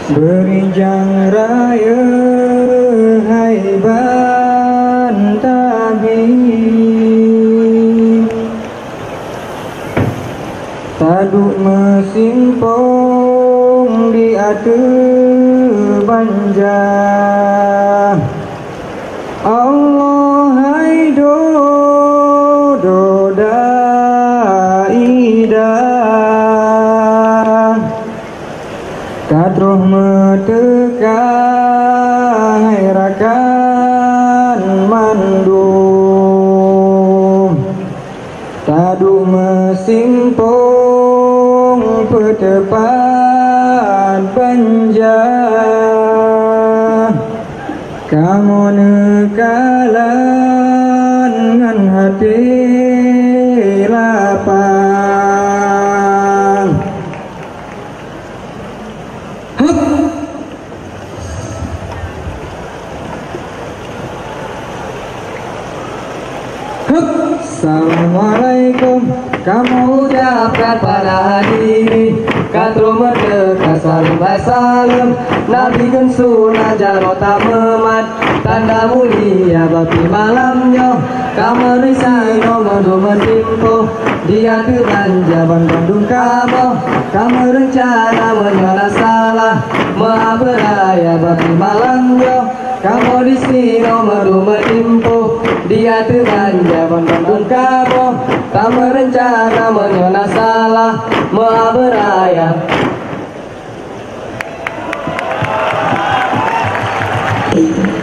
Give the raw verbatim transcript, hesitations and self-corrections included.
Berijang raya hai bantabi, taduk mesimpong di ate banja. Allah hai do do daidah, kadroh meteka hai rakan mandum, taduk mesimpong petepat banja. Kamu nekalan ngan hati lapang. Hup. Hup. Assalamualaikum, kamu ucapkan pada hadiri, katro merdeka salam salam, Nabi kan sunnah jarota memat, tanda mulia bapi malamnya, kamu risai nomor metimpo, dia ke Banjaban Bandung kamu, kamu rencana menyala salah, maha beraya bapi malamnya, kamu di sini nomor metimpo, dia ke Banjaban Bandung kamu, kamu rencana menyala salah, maha beraya. Thank you.